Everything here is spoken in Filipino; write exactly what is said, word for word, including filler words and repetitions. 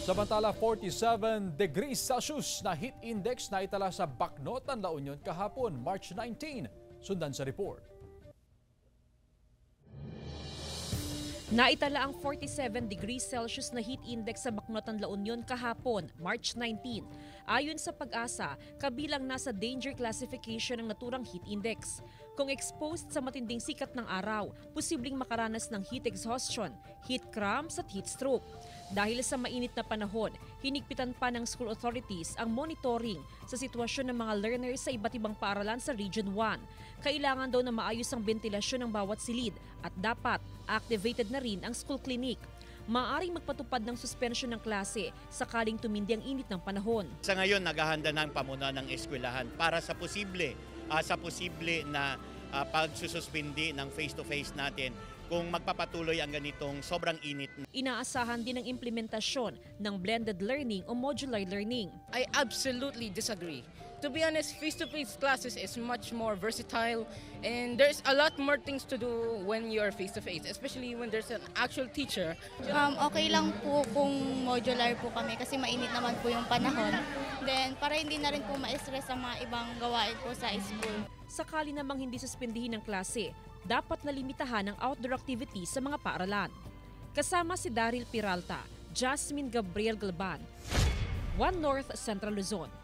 Samantala, forty-seven degrees Celsius na heat index na itala sa Bacnotan, La Union kahapon, March nineteenth. Sundan sa report. Naitala ang forty-seven degrees Celsius na heat index sa Bacnotan, La Union kahapon, March nineteenth. Ayon sa Pag-asa, kabilang nasa danger classification ng naturang heat index. Kung exposed sa matinding sikat ng araw, posibleng makaranas ng heat exhaustion, heat cramps at heat stroke. Dahil sa mainit na panahon, hinigpitan pa ng school authorities ang monitoring sa sitwasyon ng mga learners sa iba't ibang paaralan sa Region one. Kailangan daw na maayos ang ventilasyon ng bawat silid at dapat activated na rin ang school clinic. Maaaring magpatupad ng suspensyon ng klase sakaling tumindi ang init ng panahon. Sa ngayon, naghahanda na ang pamunuan ng eskwelahan para sa posible, uh, sa posible na uh, pagsususpindi ng face-to-face natin kung magpapatuloy ang ganitong sobrang init. Inaasahan din ang implementasyon ng blended learning o modular learning. I absolutely disagree. To be honest, face-to-face classes is much more versatile and there's a lot more things to do when you're face-to-face, especially when there's an actual teacher. Um, okay lang po kung modular po kami kasi mainit naman po yung panahon. Then, para hindi na rin po ma-stress ang mga ibang gawain po sa school. Sakali namang hindi suspindihin ng klase, dapat nalimitahan ang outdoor activities sa mga paaralan. Kasama si Daryl Peralta, Jasmine Gabriel Galban, One North Central Luzon.